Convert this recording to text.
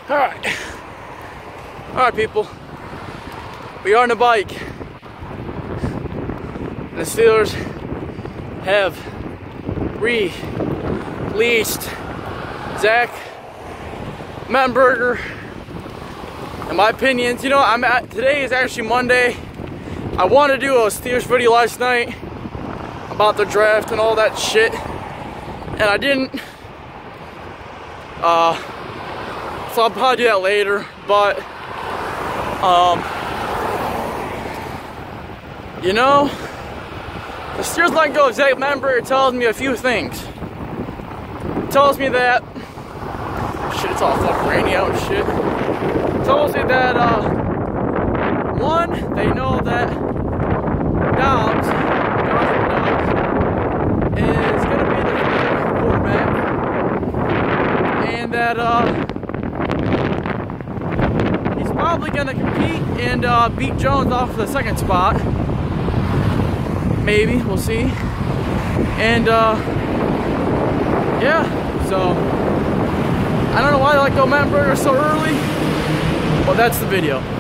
Alright people, we are on a bike, and the Steelers have released Zach Mettenburger. In my opinions, you know, today is actually Monday. I wanted to do a Steelers video last night about the draft and all that shit, and I didn't. So I'll probably do that later, but you know, the Steelers let go of Zach Mettenburger tells me a few things. It tells me that shit, it's all fucking rainy out and shit. It tells me that one, they know that Dobbs is gonna be the quarterback, and that he's probably gonna compete and beat Jones off the second spot. Maybe, we'll see. And yeah, so I don't know why they let go Mettenburger so early, but that's the video.